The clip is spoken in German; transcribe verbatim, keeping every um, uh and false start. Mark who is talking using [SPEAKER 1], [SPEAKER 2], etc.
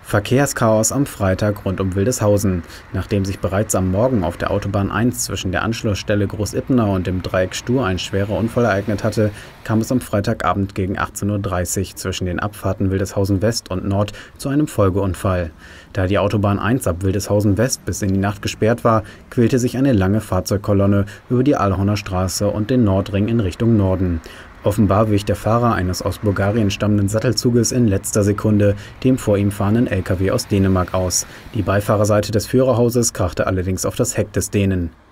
[SPEAKER 1] Verkehrschaos am Freitag rund um Wildeshausen. Nachdem sich bereits am Morgen auf der Autobahn eins zwischen der Anschlussstelle Großippenau und dem Dreieck Stur ein schwerer Unfall ereignet hatte, kam es am Freitagabend gegen achtzehn Uhr dreißig zwischen den Abfahrten Wildeshausen West und Nord zu einem Folgeunfall. Da die Autobahn eins ab Wildeshausen West bis in die Nacht gesperrt war, quälte sich eine lange Fahrzeugkolonne über die Allhorner Straße und den Nordring in Richtung Norden. Offenbar wich der Fahrer eines aus Bulgarien stammenden Sattelzuges in letzter Sekunde dem vor ihm fahrenden L K W aus Dänemark aus. Die Beifahrerseite des Führerhauses krachte allerdings auf das Heck des Dänen.